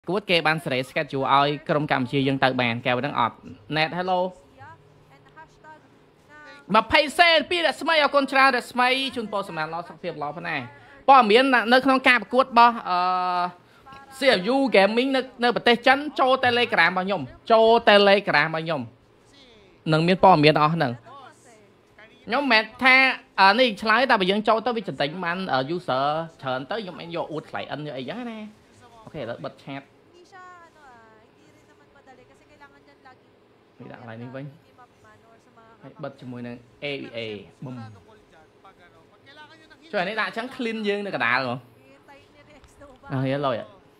គួតគេបានសេរីស្កាត់ជួឲ្យក្រុមកម្ពុជាយើងទៅបានកែវហ្នឹងអត់ net hello 20សេនពីរស្មីអរគុណច្រើនរស្មីជូនពរសំណាងល្អសុខភាពល្អផងដែរព័ត៌មាននៅក្នុងការប្រកួតរបស់CFU Gaming នៅប្រទេសចិនចូល Telegram របស់ខ្ញុំចូល Telegram របស់ខ្ញុំនឹងមានព័ត៌មានអស់ហ្នឹងខ្ញុំមិនថានេះឆ្លើយតែបើយើងចូលទៅវាចន្ទិញបាន user ច្រើនទៅខ្ញុំអត់យកអួត client យកអីចឹងណាអូខេឥឡូវបិទ chat នេះដាក់ line នេះវិញហើយបិទជាមួយនឹង AVA បុំជួយអានេះដាក់អញ្ចឹង clean យើងនៅកណ្ដាលហ៎ហើយឡយ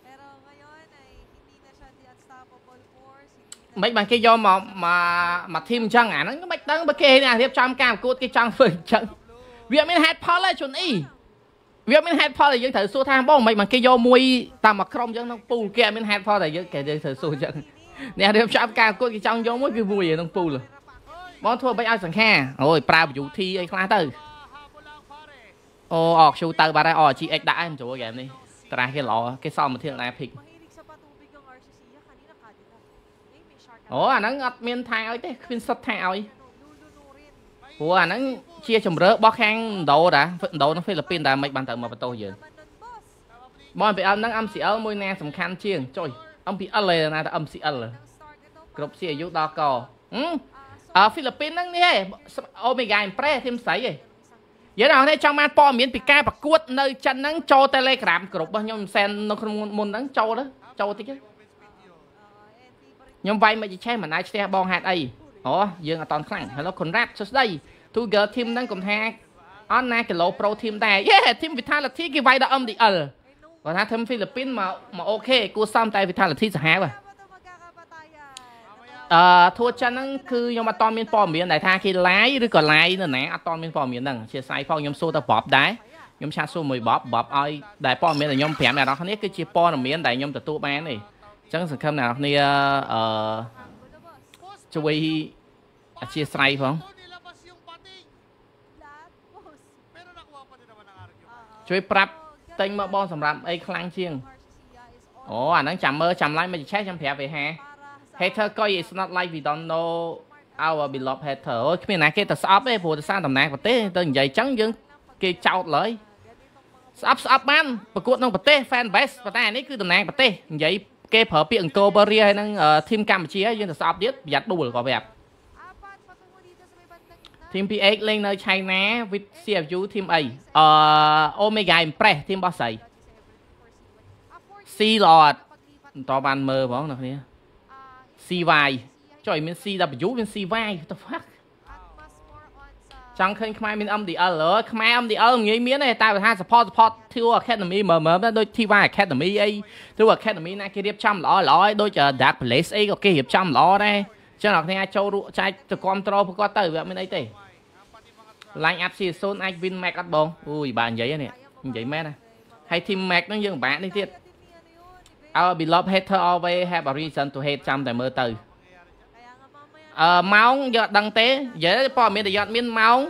មិនបានគេយកមក team អញ្ចឹងអាហ្នឹងមិនដឹងបើគេរៀបចំការប្រកួតគេចង់ធ្វើអញ្ចឹងវាមាន head poll ហើយជូនអ៊ីវាមាន head poll ដែលយើងត្រូវសួរថាបងមិនបានគេយកមួយតាមមួយក្រុមអញ្ចឹងក្នុងពូលគេអត់មាន head poll ដែលយើងត្រូវសួរអញ្ចឹងអ្នករៀបចំការប្រកួតគេចង់យកមួយគឺមួយក្នុងពូលបងធ្វើបែបឲ្យសង្ខាអូយប្រើ UT អីខ្លះទៅអូអក Q ទៅបាត់ហើយ RSGX ដាក់ឲ្យមិនចូលហ្គេមនេះត្រាស់គេល្អគេសមមកធៀបណាភិកអូអាហ្នឹងអត់មានថែឲ្យទេគ្មានសិតថែឲ្យព្រោះអាហ្នឹងជាជំរឿរបស់ខាងឥណ្ឌូតាឥណ្ឌូនៅហ្វីលីពីនតែមិនបានទៅមកបន្ទោសយើងមក MPL ហ្នឹង MCL មួយណាសំខាន់ជាងចុយ MPL ឯណាតែ MCL គ្រប់ CU ដល់កហ្វីលីពីនហ្នឹងនេះឯង Omega Impress ធីមស្រីឯងយើងដល់នេះចង់បានព័ត៌មានពីការប្រកួតនៅចិនហ្នឹងចូល Telegram គ្រប់របស់ខ្ញុំសែននៅក្នុងមុនហ្នឹងចូលតិចខ្ញុំវាយមកឆេះមិនអាចឈ្នះបងហេតុអីអូយើងអត់តន់ខ្លាំង Hello Conrad សួស្ដី Two Girl Team ហ្នឹងកុំថាអត់ណា Kilo Pro Team ដែរយេ Team Vitality គេវាយដល់ MDL គាត់ថា Team ហ្វីលីពីនមកអូខេគួរសមតែ Vitality សាហាវធួចិនហ្នឹងគឺខ្ញុំអត់តមានព័ត៌មានដែលថាគេ live ឬក៏ live នៅណាអត់តមានព័ត៌មានហ្នឹងជាស្អីផងខ្ញុំសួរទៅ Bob ដែរខ្ញុំឆាតសួរមួយ Bob ឲ្យដែលព័ត៌មានដែលខ្ញុំប្រាប់អ្នកនរគ្នាគឺជាព័ត៌មានដែលខ្ញុំទទួលបានទេអញ្ចឹងសង្ឃឹមអ្នកនរគ្នាជួយអធិស្ឋានផងជួយប្រាប់ទិញមកបងសម្រាប់អីខ្លាំងជាងអូអាហ្នឹងចាំមើលចាំ live មកឆេះចាំប្រាប់វាហាhater ក៏ is not like we don't know our beloved hater អូគ្មានណាគេទៅស្អប់ទេព្រោះទៅសារតំណាងប្រទេសទៅនិយាយចឹងយើងគេចោតឡើយស្អប់បានប្រកួតក្នុងប្រទេស fan base ប៉ុន្តែនេះគឺតំណាងប្រទេសនិយាយគេប្រើពាក្យអង្គរបរិយាហើយនឹង team កម្ពុជាយើងទៅស្អប់ទៀតប្រយ័ត្នដួលក៏ប្រាប់ team PX លេងនៅ China with CFU team អីOmega Impress team របស់ស្រី C Lord តបានមើលបងអ្នកគ្នាCY ចុយមាន CW មាន CY what the fuck ចង់ឃើញខ្មែរមាន MDL ខ្មែរ MDL ងាយមានទេតែថា support Theo Academy មើលដូច TY Academy អី Theo Academy ណាគេរៀបចំល្អឲ្យដូច Dark Place អីក៏គេរៀបចំល្អដែរចឹងអ្នកគ្នាអាចចូលចែកទៅគ្រប់ត្រូលប្រកបទៅវាអត់មានអីទេ Line up season អាច win match អត់បងអូយបាទនិយាយនេះនិយាយមែនណាហើយ team match ហ្នឹងយើងពិបាកនេះទៀតOur beloved hater always have a reason to hate ចាំតែមើលទៅម៉ោងយកដឹងទេនិយាយព័ត៌មានតែយកមានម៉ោង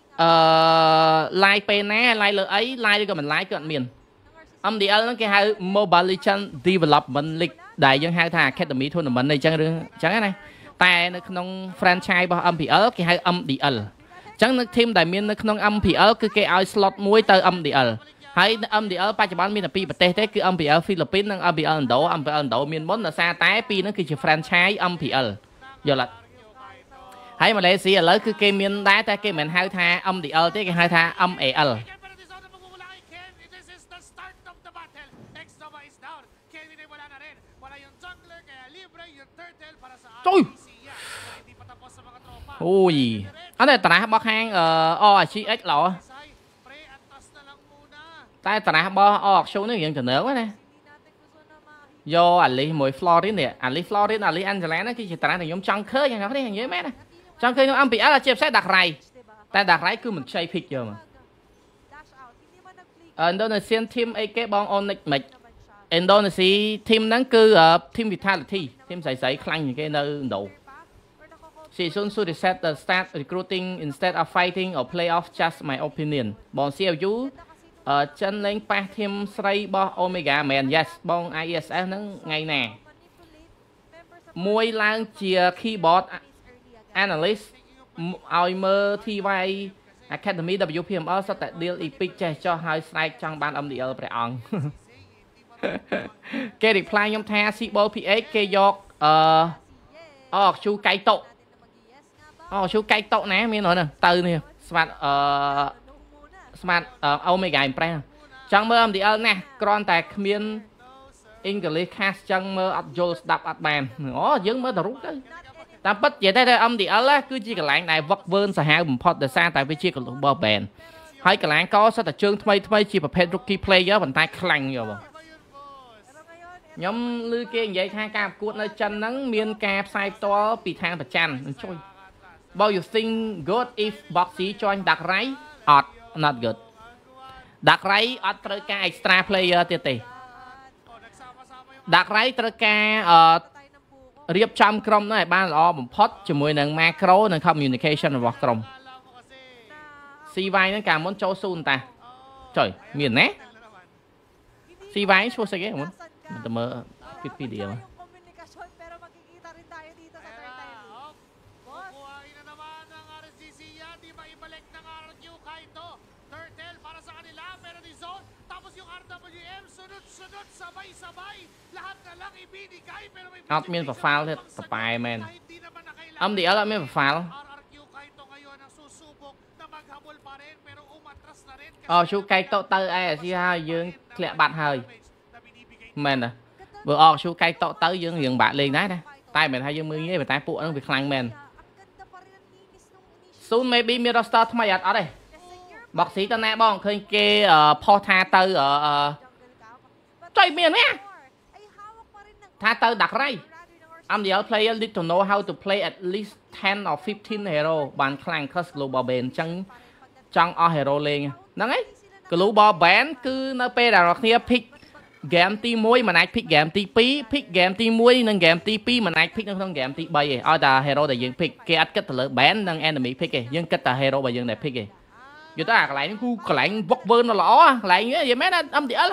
live ពេលណា live លើអី live ឬក៏មិន live គឺអត់មាន MDL ហ្នឹងគេហៅ Mobile Legends Development League ដែលយើងហៅថា Academy Tournament អីចឹងរឿងចឹងណាតែនៅក្នុង franchise របស់ MPL គេហៅ MDL ចឹងនៅ team ដែលមាននៅក្នុង MPL គឺគេឲ្យ slot មួយទៅ MDL ហើយ MDL បច្ចុប្បន្នមានតែពីរប្រទេសទេគឺ MPL ហ្វីលីពីននិង MPL ឥណ្ឌូ MPL ឥណ្ឌូមានមុនដោយសារតែពីរហ្នឹងគឺជា franchise MPL យល់អត់ហើយម៉ាឡេស៊ីឥឡូវគឺគេមានដែរតែគេមិនហៅថា MDL ទេគេហៅថា MAL ជួយអូយអត់តែតារារបស់ខាងRSGX ឡោតែតារារបស់Qនេះរៀងទៅនៅណាយកអាលីមួយ Florin នេះអាលី Florin អាលី Angela ហ្នឹងគឺជាតារាដែលខ្ញុំចង់ឃើញហ្នឹងនេះនិយាយមែនណាចង់ឃើញក្នុង MPL ជាពិសេសដាក់រៃតែដាក់រៃគឺមិនខ្ចី pick យកមក Indonesian team អីគេបង Onyx មិន Indonesia team ហ្នឹងគឺ team Vitality team ស្រីៗខ្លាំងជាងគេនៅឥណ្ឌូ Season should reset the start recruiting instead of fighting or play off just my opinion បង CFU chân lên pa thêm sray bo omega men yes bong ISS nâng ngày nè môi lang chia keyboard analyst ao mơ thi vai Academy WPMR sao tại deal epic che cho hai slide trong ban âm địa phải on cái reply nhóm tha Sibo PX cái dọc chú cái tộ chú cái tộ nè miếng nói nè từ nè smart omega impress chẳng mơ âm địa nè con tại miếng English cast chẳng mơ at Joel đập at bàn dưng mơ tao rút đấy ta bất vậy đây âm địa là cứ chỉ cái lạnh này vật vơn sẽ hai một pot để sang tại vì chỉ có bờ bèn hay cái lạnh có sao tại chương thay chỉประเภท rookie player bàn tay khăng rồi nhóm lư kia vậy hai ca cuộn nơi chân nắng miên ca sai to bị thang bật chăn trôi bao you think good if boxy join đặc ráy odd not good đặc ráy odd tới ca extra player tiệt tì đặc ráy tới caរៀបចំក្រុមនេះបានល្អបំផុតជាមួយនឹង macro និង communication របស់ក្រុម CY ហ្នឹងកាលមុនចូល0តាចុយមានណា CY ឈ្មោះស្អីគេមុនទៅមើល Wikipedia មក អត់មាន profile ទេតប៉ែមែន MDL អត់មាន profile ជួកែកតទៅអេស៊ីហើយយើងធ្លាក់បាត់ហើយមែនទេបើជួកែកតទៅយើងរៀងបាក់លេងដែរណាតែមិនថាយើងមើលទេតែពួកហ្នឹងវាខ្លាំងមែន soon maybe មាន roster ថ្មីអត់ទេបុកស៊ីតណែបងឃើញគេផុសថាទៅចុយមានណាថាទៅដាក់រៃ MDL player need to know how to play at least 10 or 15 hero បានខ្លាំង cause global ban អញ្ចឹងចង់អស់ hero លេងហ្នឹងឯង global ban គឺនៅពេលដែលអ្នកគ្នា pick game ទី1មិនអាច pick game ទី2 pick game ទី1និង game ទី2មិនអាច pick នៅក្នុង game ទី3ឯងឲ្យតែ hero ដែលយើង pick គេអត់គិតទៅលើ ban និង enemy pick ទេយើងគិតតែ hero របស់យើងដែល pick ទេយល់តើអាកន្លែងនេះគឺកន្លែងវឹកវើនល្អកន្លែងនេះយល់មែន MDL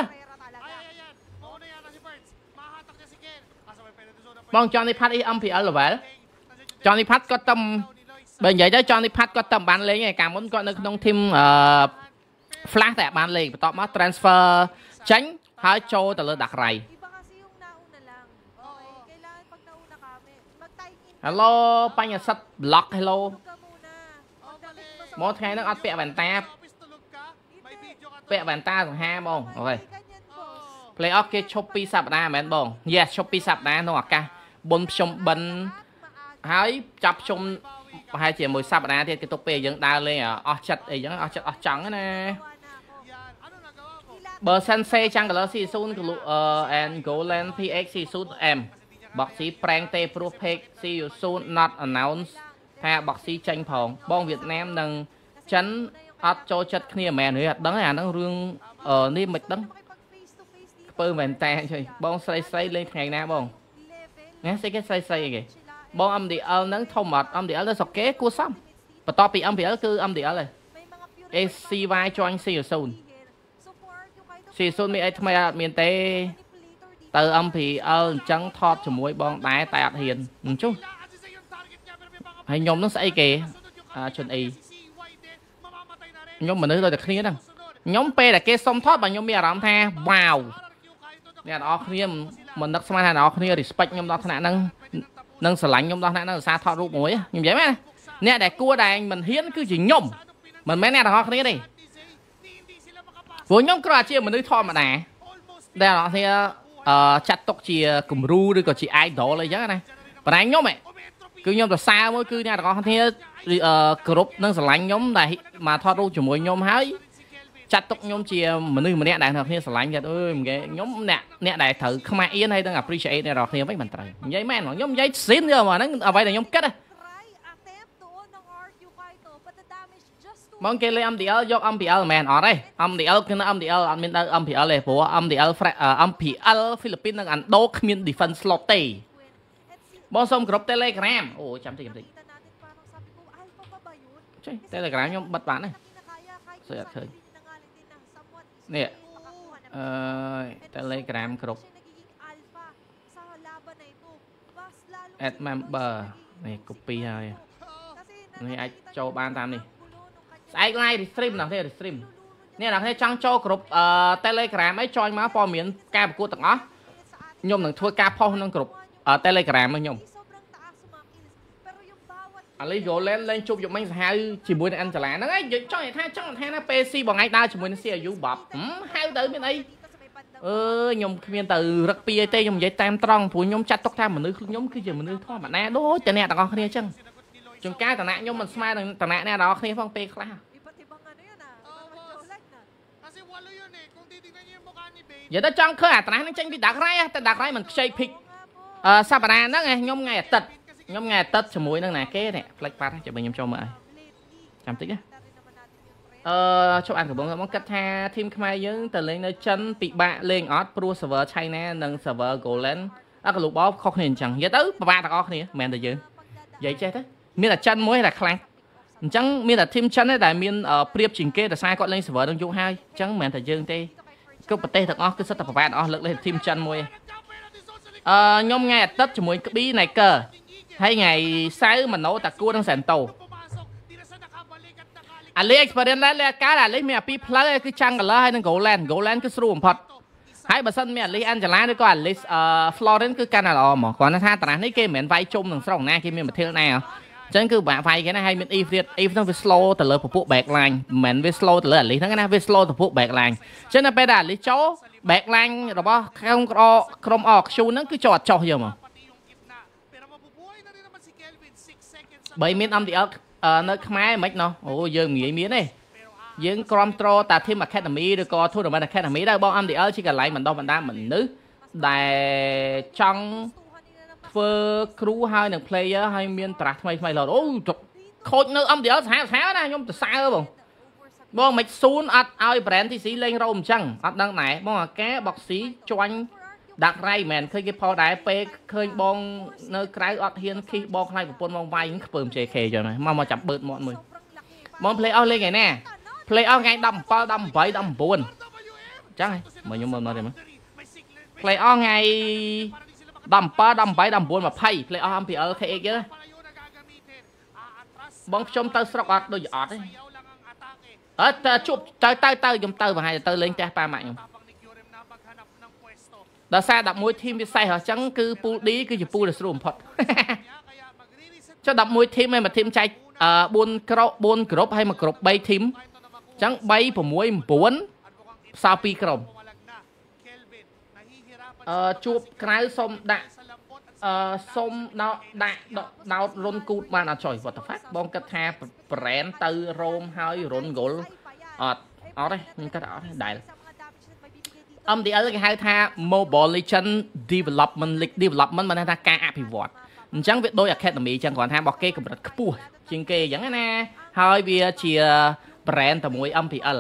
បងចង់នេះផាត់ MPL level ចង់នេះផាត់គាត់តែបើនិយាយទៅចង់នេះផាត់គាត់តែបានលេងឯកាលមុនគាត់នៅក្នុង team flash តែបានលេងបន្ទាប់មក transfer ចាញ់ហើយចូលទៅលើដាក់រៃ Hello បញ្ញសិទ្ធ block hello មកថ្ងៃហ្នឹងអត់ពាក់វ៉ែនតាពាក់វ៉ែនតាសង្ហាបងអូខេ play off គេឈប់2សប្តាហ៍មែនបង yes ឈប់2សប្តាហ៍ក្នុងឱកាសបុណ្យភ្ជុំបិណ្ឌហើយចាប់ភ្ជុំប្រហែលជាមួយសប្តាហ៍ទៀតគេទុកពេលយើងដើរលេងអស់ចិត្តអីចឹងអស់ចិត្តអស់ចង់ណាបើ Sensei Jungler 40 and Golan PX 40 M Boxy prank ទេព្រោះ page see you soon not announce ថា Boxy ចេញផងបងវៀតណាមនិងចិនអត់ចូលចិត្តគ្នាមែនទេអត់ដឹងទេអាហ្នឹងរឿងនេះមិនដឹងពើមែនតែជួយបងស្រីលេងថ្ងៃណាបងណាស្អីគេស្រីគេបង MDL ហ្នឹងធំអត់ MDL ទៅស្រុកគេគួរសមបន្ទាប់ពី MPL គឺ MDL ឯង ACY join C0 មានអីថ្មីអត់មានទេទៅ MPL អញ្ចឹងថតជាមួយបងដែរតែអត់ហ៊ានអញ្ចឹងហើយខ្ញុំនឹងស្អីគេជន់អីខ្ញុំមនុស្សដូចតែគ្នាហ្នឹងខ្ញុំពេលដែលគេសុំថតបើខ្ញុំមានអារម្មណ៍ថាវ៉ាវអ្នកនរគ្នាមិននឹកស្មានថាអ្នកនរគ្នា respect ខ្ញុំដល់ថ្នាក់ហ្នឹងនឹងស្រឡាញ់ខ្ញុំដល់ថ្នាក់ហ្នឹងឧស្សាហ៍ថតរូបមួយខ្ញុំនិយាយមែនអ្នកដែលគួរដែលមិនហ៊ានគឺជាខ្ញុំមិនមែនអ្នកនរគ្នាទេព្រោះខ្ញុំគ្រាន់តែជាមនុស្សធម្មតាដែលអ្នកនរគ្នាចាត់ទុកជាគំរូឬក៏ជា idol អីចឹងណាប៉ុន្តែខ្ញុំគឺខ្ញុំសរសើរមួយគឺអ្នកនរគ្នាគ្រប់នឹងស្រឡាញ់ខ្ញុំដែលមកថតរូបជាមួយខ្ញុំហើយចាត់ទុកខ្ញុំជាមនុស្សម្នាក់ដែលអ្នកគ្នាស្រឡាញ់គាត់អើយខ្ញុំអ្នកដែលត្រូវខ្មាស់អៀនហើយនឹង appreciate អ្នកនរគ្នាវិញមិនត្រូវនិយាយមែនខ្ញុំនិយាយស៊ីនយកមកហ្នឹងអ្វីដែលខ្ញុំគិតបងគេលេង MDL យក MPL មែនអត់ទេ MDL គឺ MDL អត់មានដល់ MPL ទេព្រោះ MPL ហ្វីលីពីននិងអាន់ដូគ្មាន defense slot ទេបងសុំក្រុម Telegram អូចាំតិចចេះ Telegram ខ្ញុំបិទបានហើយស្អីអត់ឃើញ nè Telegram group add member này copy thôi này ai cho ban tam đi ai like stream nào thế stream nè là thế trong cho group Telegram ấy cho má phò miễn ca của tặng ó nhôm đừng thua ca phò trong group Telegram ấy nhôm lấy vô lên chụp dụng anh hai chỉ muốn ăn trả lá nó ấy cho người trong nó PC bằng anh ta chỉ muốn xe du bọc hai tới bên đây nhôm miền từ rất PAT nhôm giấy tam tròn phụ nhôm chặt tóc tham mà nữ nhôm cứ giờ mà nữ thôi mà nè đó cho nè tao con kia chân chúng cái tao nè nhôm mình smile tao nè đó kia phong pe khla giờ đó trong khơi tao nó tranh bị đặt ray mình chơi pick sao bà nó nghe nhôm ngày tật nhóm ngày tết cho mũi năng nè cái này flex pass cho mình nhóm cho mời chăm tích á cho anh của bóng cách tha team khai dưỡng từ lên nơi chân bị bạ lên ót pro server China nâng server Golan cái lục bó không hình chẳng giờ tới ba thằng nè mẹ từ giờ vậy chết đấy miễn là chân mũi là khang chẳng miễn là team chân đấy đại miễn priệp chỉnh kê là sai gọi lên server đông dụ hai chẳng mẹ từ giờ tê cứ bật tê thằng ó cứ rất là ba ó lực lên team chân mũi nhóm ngày tết cho mũi cái bí này cờ hay ngày sau mình nấu tạc cua đang sẵn tàu lấy experience lấy cá là lấy mẹ pi plug cái chăng là hay đang Golan cái sưu phật hãy bật sân mẹ lấy Angela đấy còn lấy Florence cái Canada mà còn nó tha tàn thấy kia mẹ vay chung thằng sòng na kia mẹ mà theo này à chẳng cứ bạn vay cái này hay mình if nó về slow từ lời phục vụ backline mình về slow từ lời lấy thằng cái này về slow từ phục vụ backline cho nên bây giờ lấy chó backline rồi bao không chrome org show nó cứ chọt giờ mà bởi miếng âm thì nơi khmai mấy nó ôi giờ nghĩ miếng này dương control ta thêm academy được co thu được bên academy đâu bao âm thì chỉ cần lại mình đâu mình đa mình nữ đại trong phơ crew hai được player hai miếng trạc mày là ôi khôi nơi âm thì sáng nè nhung từ xa không bông mạch xuống ai brand thì xí lên râu chăng đăng này bông cá bọc xí cho anh đặt ray mền khơi cái phò đá pe khơi bong nơi cái ọt hiên khi bong hai của pôn bong vai những phơm chè khề rồi này mà chậm bớt mọi người mong play out lên ngày nè play out ngày đầm vẫy đầm buồn chắc này mà nhung mồm nói gì mà play out ngày đầm vẫy đầm buồn mà pay play out MPL KX chứ bong trong tơ sọc ọt đôi ọt đấy chụp tơ dùng tơ và hai tơ lên cha ba mạnh đó xa đập môi team bị sai hả chẳng cứ pu đi cứ chỉ pu được sử phật cho đập môi team hay mà team chạy buôn group hay mà group bay team chẳng bay của môi bốn sao pi crom chụp cái xôm đạn xôm nó rôn cút mà nó trời vật phát bong cắt ha brand từ rôm hơi rôn gỗ ở đây những cái đó đại âm thì ở cái hai tha mobile legend development mà ta ca áp vọt chẳng việc đôi academy chẳng còn tham bọc kê của bật cua chuyên kê chẳng nè hơi bia chia brand từ mũi MPL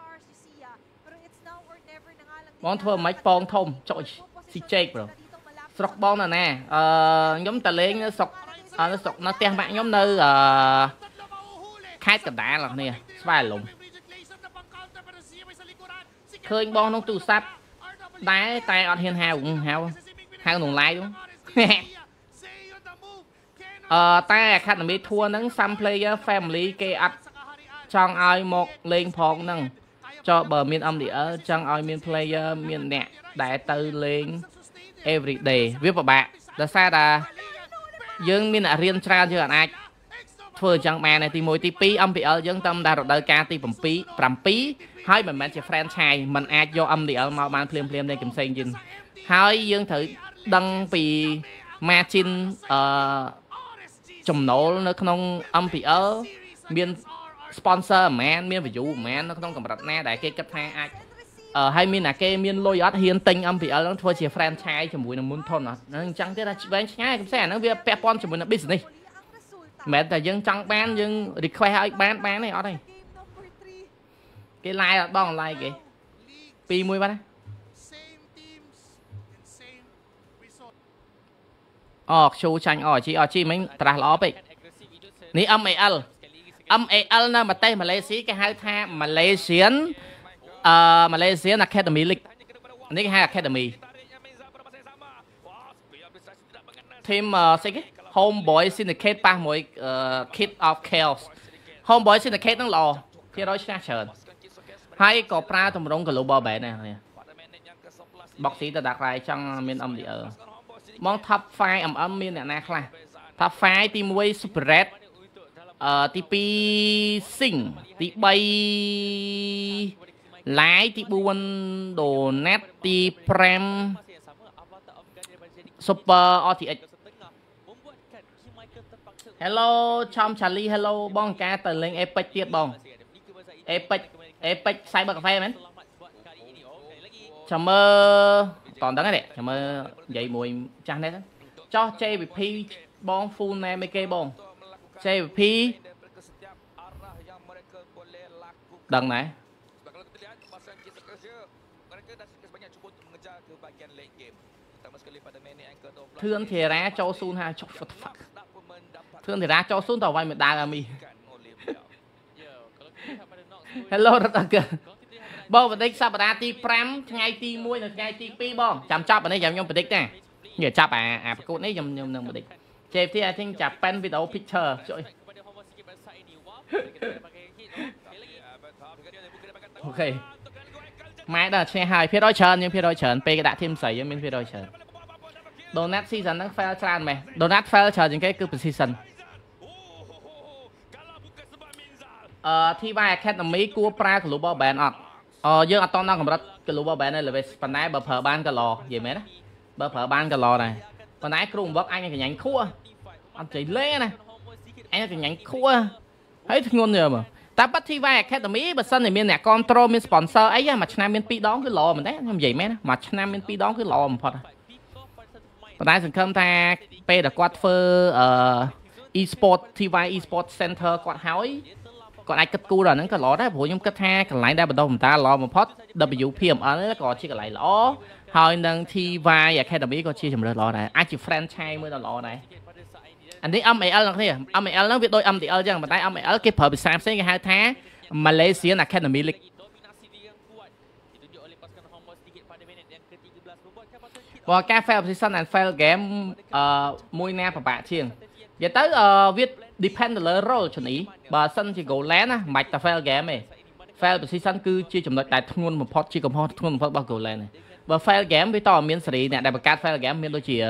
món thua mấy pon thông trời si check rồi sọc bon là nè nhóm ta lên nó sọc nó tem bạn nhóm nơi khai cả đá là nè vài lùng khơi bon nông tu sắp đá tay ở hiên hao nồng lai đúng tay academy thua nắng some player family kê ắt trong ai một lên phong nâng cho bờ miền âm địa trong ai miền player miền nè đại từ lên everyday viết vào bạn là sao là dương miền là riêng tra chưa ai vừa chẳng mà này thì mỗi tí pi âm bị ở dân tâm đa rồi đời ca thì phẩm pí hai mình chỉ franchise mình ai do âm địa mà bạn phim đây kiểm xây dinh hai dương thử đăng vì machine chùm nổ nó không âm bị ở miền sponsor man miền ví dụ man nó không còn đặt nè đại cái cách hai ai hay miền là cái miền lôi ót hiền tinh âm bị ở nó thua chỉ franchise cho mũi nó muốn thôn nó chẳng thế là bán ngay cũng sẽ nó việc pepon cho mũi nó business mẹ ta dân trong bán dân đi khoe hơi bán này ở đây cái like là bong like kì pi mui bán show tranh chi mấy trả ló bị ní MPL nè mà tây Malaysia cái hai tha Malaysian Malaysia Academy League នេះគេហៅ Academy team ស្អីគេ Homeboy Syndicate ប៉ះមួយ Kid of Chaos Homeboy Syndicate ហ្នឹងល្អគេរយឆ្នះច្រើនហើយក៏ប្រើតម្រង global ban ដែរនេះ boxy ទៅដាក់ក្រៃចង់មាន MPL មក top 5 MM មានអ្នកណាខ្លះ top 5 ទី1 Super Red ទី2 Sing ទី3 Lai ទី4 Donut ទី5 Super RTX Hello ឆំ Charlie Hello បងការទៅលេង Epic ទៀតបង Epic Cyber Cafe មែនចាំមើលតន់ដឹងទេចាំមើលនិយាយមួយចាស់នេះចោះ JVP បង full name អីគេបង JVP ដឹងណាធឿនធីរ៉ាចូលស៊ូន50 what the fuck ធឿនធីរ៉ាចូលស៊ូនតើវាយមិនដើរអាមី Hello រត់អើបងបដិកសប្តាហ៍ទី5ថ្ងៃទី1និងថ្ងៃទី2បងចាំចាប់អានេះខ្ញុំបដិកណានិយាយចាប់អាប្រកួតនេះខ្ញុំនឹងបដិក JFT I think Japan video picture ជួយអូខេម៉ែដល់ឈ្នះហើយភាគរយច្រើនយើងភាគរយច្រើនពេលគេដាក់ធីមស្រីយើងមានភាគរយច្រើន Donut season ហ្នឹង fail ច្រើនមែន Donut fail ច្រើនជាងគេគឺ precision TY Academy គួរប្រើ global ban អត់យើងអត់តដល់កម្រិត global ban ទេលើប៉ុន្តែបើប្រើបានក៏ល្អនិយាយមែនណាបើប្រើបានក៏ល្អដែរប៉ុន្តែគ្រូបង្វឹកអញកញ្ញាញ់ខួរអត់ជ័យលេណាអញកញ្ញាញ់ខួរហើយធ្ងន់យើមើលតែប៉ាត់ TY Academy បើសិនតែមានអ្នក control មាន sponsor អីមួយឆ្នាំមាន2ដងគឺល្អមែនទេខ្ញុំនិយាយមែនណាមួយឆ្នាំមាន2ដងគឺល្អបំផុតប៉ុន្តែសង្ឃឹមថាពេលដែលគាត់ធ្វើe-sport TY e-sport center គាត់ហើយគាត់អាចគិតគូរដល់ហ្នឹងក៏ល្អដែរព្រោះខ្ញុំគិតថាកន្លែងដែលបណ្ដុះបណ្ដាលល្អបំផុត WPML ក៏ជាកន្លែងល្អហើយនឹង TY Academy ក៏ជាជម្រើសល្អដែរអាចជា franchise មួយដ៏ល្អដែរអានេះ MPL ហ្នឹងគ្នា MPL ហ្នឹងវាដូច MPL ចឹងប៉ុន្តែ MPL គេប្រើភាសាផ្សេងគេហៅថា Malaysian Academy League បើការ fail position and fail game មួយណាពិបាកជាងនិយាយទៅវា depend លើ role ជំនីបើសិនជា goal land ណាមិនបាច់តែ fail game ទេ fail position គឺជាចំណុចដែលធ្ងន់បំផុតជាកំហុសធ្ងន់បំផុតរបស់ goal land បើ fail game វាតើមានសេរីអ្នកដែលបង្កើត fail game មានដូចជា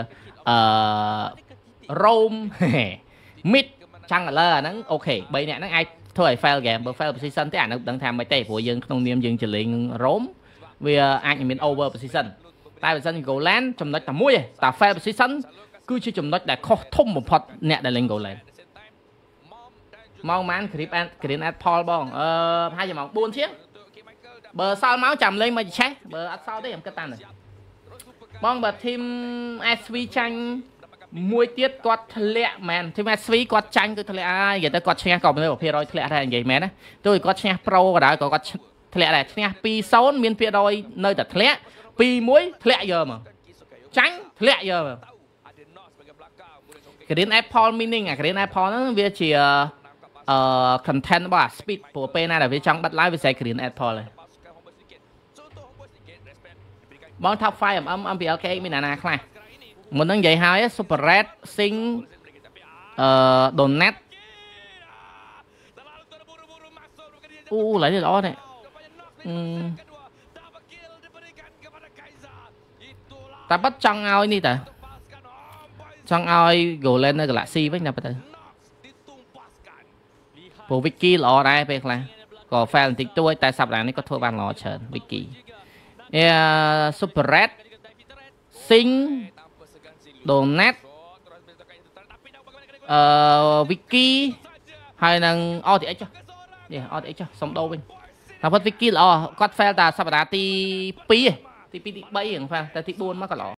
Rome mid jungler អាហ្នឹងអូខេ3អ្នកហ្នឹងអាចធ្វើឲ្យ fail game បើ fail position ទេអាហ្នឹងដឹងថាមិនទេព្រោះយើងក្នុងនាមយើងចលេងនឹង Rome វាអាចមាន over position តែបើសិនជា goal land ចំណុចតែមួយទេតែ fail position គឺជាចំណុចដែលខុសធំបំផុតអ្នកដែលលេង goal land ម៉ោងម៉ាន green at Paul បងប្រហែលជាម៉ោង4ជាងបើសល់មកចាំលេងមកឆេះបើអត់សល់ទេខ្ញុំគិតតាមនេះបងបើ team SV ចាញ់មួយទៀតគាត់ធ្លាក់មែន team SV គាត់ចាញ់គឺធ្លាក់ហើយនិយាយទៅគាត់ឈ្នះក៏មិន%ធ្លាក់ដែរនិយាយមែនណាទោះគាត់ឈ្នះ pro ក៏ដោយក៏គាត់ធ្លាក់ដែរឈ្នះ 2-0 មាន%នៅតែធ្លាក់ 2-1 ធ្លាក់យកមកចាញ់ធ្លាក់យកមក Green Apple meaning Green Apple ហ្នឹងវាជាcontent របស់ speed ព្រោះពេលណាដែលវាចង់បិទ live វាសេ Green Apple ហើយបង top 5 MM MPL មានណាខ្លះមុនហ្នឹងនិយាយហើយ Super Red Sing Donut ឡើយនេះល្អនេះតែបាត់ចង់ឲ្យនេះតាចង់ឲ្យ Golan នៅ Galaxy វិញណាបើទៅព្រោះ Wiki ល្អដែរពេលខ្លះក៏ fail បន្តិចតួចតែសប្តាហ៍នេះក៏ធ្វើបានល្អច្រើន Wiki Super Red Sing Donut Wiki ហើយនឹង RTX ចុះនេះ RTX ចុះសុំដូរវិញតែគាត់ Wiki ល្អគាត់ fail តែសប្តាហ៍ទី2ទី2ទី3ហ្នឹង fail តែទី4មកក៏ល្អ